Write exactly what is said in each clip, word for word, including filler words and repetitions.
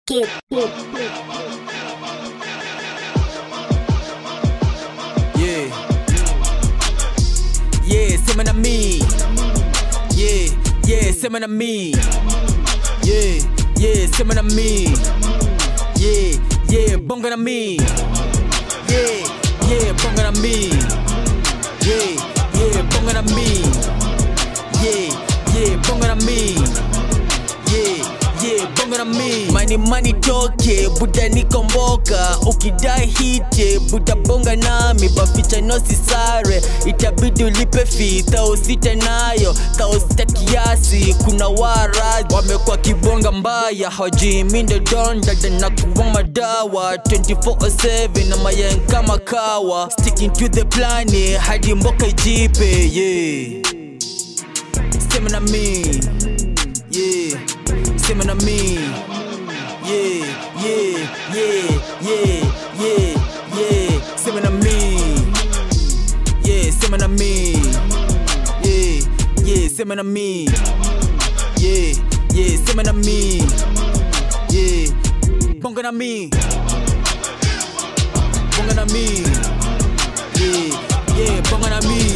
Kid, kid, kid. Yeah, yeah, sema na me. Yeah, yeah, sema na me. Yeah, yeah, sema na me. Yeah, yeah, bonga na me. Yeah, yeah, bonga na me. Yeah, yeah, bonga na me. Yeah, yeah, bonga na me. Yeah, yeah, bonga na me. Money money toke, buda nikomboka. Ukidai hite, buda bonga nami. Baficha no sisare, itabidi ulipe fee. Thao sita nayo, thao sita kiasi. Kuna warazi, wamekwa kibonga mbaya. Hawajui mindo don, dada na kuwa madawa twenty-four seven na mayen kama kawa. Sticking to the plan, hadi mboka ijipe. Yeah, sema na me. Yeah, sema na me. Yeah, yeah, yeah, yeah, yeah, yeah, sema na me. Yeah, sema na me. Yeah, yeah, sema na me. Yeah, yeah, sema na me. Yeah, bonga na me. Bonga na me. Yeah, yeah, bonga na me.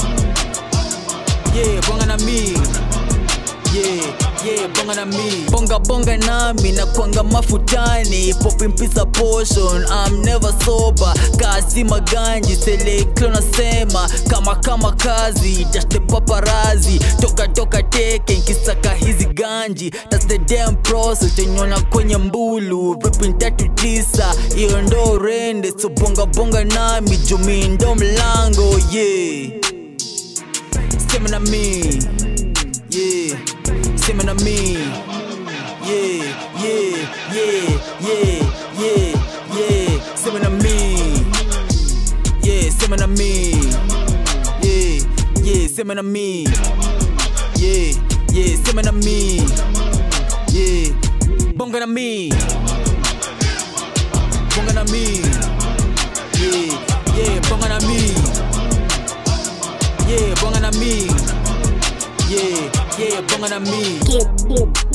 Yeah, bonga na me. Yeah, yeah, bonga na me. Bonga bonga nami na kwanga mafutani. Popping pizza portion, I'm never sober. Kasi maganji, seleklo na sema. Kama kama kazi, dash the paparazzi. Toka toka teke, nkisaka hizi ganji. That's the damn process, tenyona kwenye mbulu. Ripping tatu tisa, iyo ndo rende. So bonga bonga nami, jumi ndo mlango. Yeah, sema na me. Yeah, sema na me. Yeah, yeah, yeah, yeah, yeah, yeah, sema na me. Yeah, sema na me. Yeah, yeah, sema na me. Yeah, yeah, sema na me. Yeah, bonga na me. Bonga na me. Yeah, yeah, bonga na me. Yeah, bonga na me. Yeah, yeah, bonga na me. Kid, kid.